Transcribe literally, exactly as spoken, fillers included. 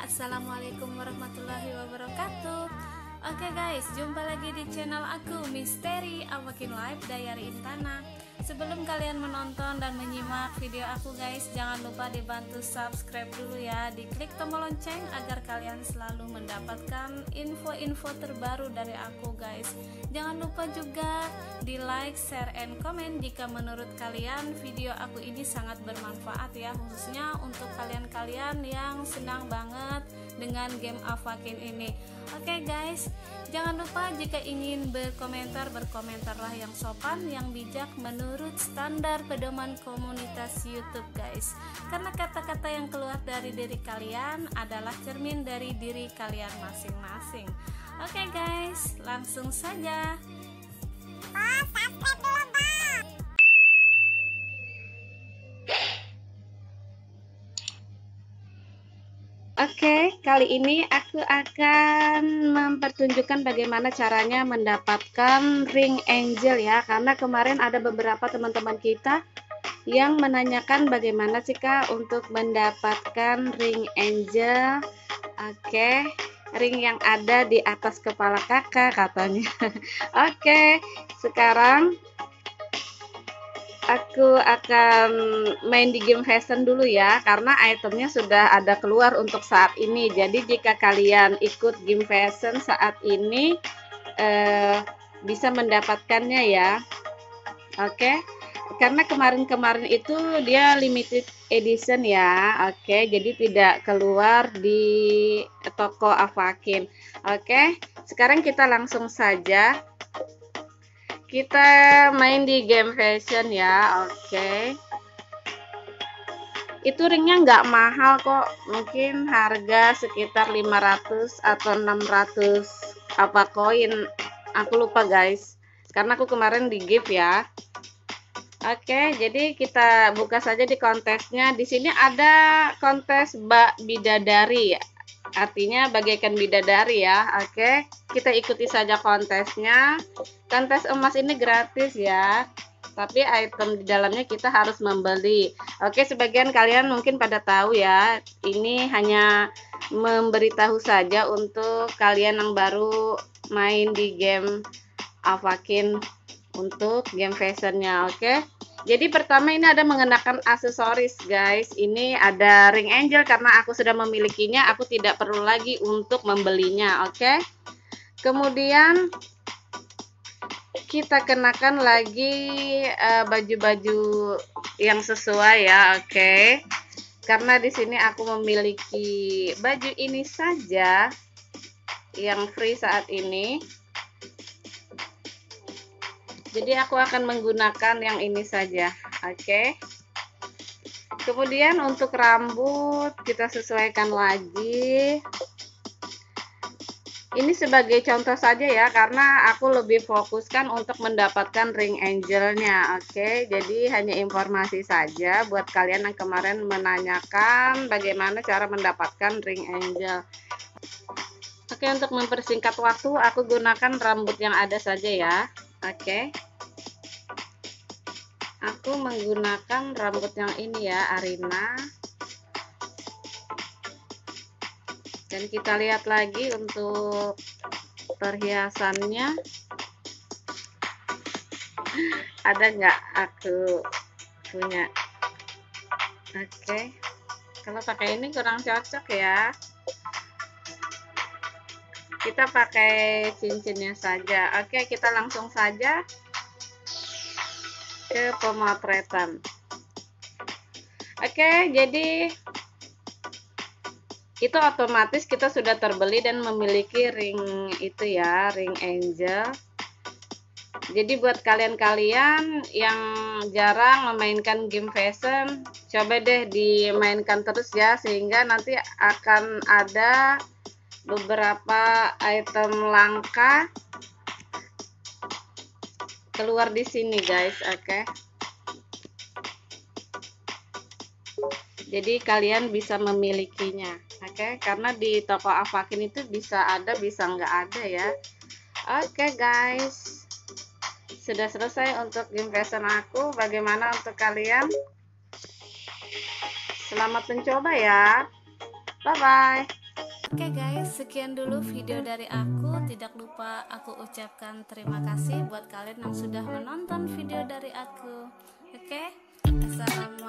Assalamualaikum warahmatullahi wabarakatuh. Oke guys, jumpa lagi di channel aku, Misteri Awakin Live Diary Intana. Sebelum kalian menonton dan menyimak video aku guys, jangan lupa dibantu subscribe dulu ya, diklik tombol lonceng agar kalian selalu mendapatkan info-info terbaru dari aku guys. Jangan lupa juga di like, share, and comment jika menurut kalian video aku ini sangat bermanfaat ya, khususnya untuk kalian-kalian yang senang banget dengan game Awakin ini. Oke guys, jangan lupa jika ingin berkomentar, berkomentarlah yang sopan, yang bijak menurut standar pedoman komunitas YouTube guys. Karena kata-kata yang keluar dari diri kalian adalah cermin dari diri kalian masing-masing. Oke guys, langsung saja. Oh, subscribe dulu, Bang. Oke, kali ini aku akan mempertunjukkan bagaimana caranya mendapatkan ring angel ya. Karena kemarin ada beberapa teman-teman kita yang menanyakan bagaimana sih Kak untuk mendapatkan ring angel. Oke, ring yang ada di atas kepala kakak katanya. Oke, sekarang aku akan main di game fashion dulu ya, karena itemnya sudah ada keluar untuk saat ini. Jadi jika kalian ikut game fashion saat ini eh, bisa mendapatkannya ya. Oke, karena kemarin-kemarin itu dia limited edition ya. Oke, jadi tidak keluar di toko Awakin. Oke, sekarang kita langsung saja kita main di game fashion ya. Oke, itu ringnya nggak mahal kok, mungkin harga sekitar lima ratus atau enam ratus apa koin, aku lupa guys, karena aku kemarin di gift ya. Oke, jadi kita buka saja di kontesnya. Di sini ada kontes bak bidadari, artinya bagaikan bidadari ya. Oke, kita ikuti saja kontesnya. Kontes emas ini gratis ya, tapi item di dalamnya kita harus membeli. Oke, sebagian kalian mungkin pada tahu ya, ini hanya memberitahu saja untuk kalian yang baru main di game Awakin untuk game fashionnya. Oke, jadi pertama ini ada mengenakan aksesoris guys. Ini ada ring angel, karena aku sudah memilikinya, aku tidak perlu lagi untuk membelinya. Oke, kemudian kita kenakan lagi baju-baju uh, yang sesuai ya. Oke, karena di sini aku memiliki baju ini saja yang free saat ini, jadi aku akan menggunakan yang ini saja. Oke, kemudian untuk rambut kita sesuaikan lagi. Ini sebagai contoh saja ya, karena aku lebih fokuskan untuk mendapatkan ring angelnya. Oke, jadi hanya informasi saja buat kalian yang kemarin menanyakan bagaimana cara mendapatkan ring angel. Oke, untuk mempersingkat waktu aku gunakan rambut yang ada saja ya. Oke, aku menggunakan rambut yang ini ya, Arina. Dan kita lihat lagi untuk perhiasannya, ada nggak aku punya. Oke, kalau pakai ini kurang cocok ya, kita pakai cincinnya saja. Oke, kita langsung saja ke pemotretan. Oke, jadi itu otomatis kita sudah terbeli dan memiliki ring itu ya, ring angel. Jadi buat kalian-kalian yang jarang memainkan game fashion, coba deh dimainkan terus ya, sehingga nanti akan ada beberapa item langka keluar di sini guys. Oke, jadi kalian bisa memilikinya. Oke, karena di toko Awakin itu bisa ada, bisa nggak ada ya. Oke guys, sudah selesai untuk game fashion aku. Bagaimana untuk kalian? Selamat mencoba ya. Bye bye. Oke guys, sekian dulu video dari aku. Tidak lupa aku ucapkan terima kasih buat kalian yang sudah menonton video dari aku. Oke, assalamualaikum.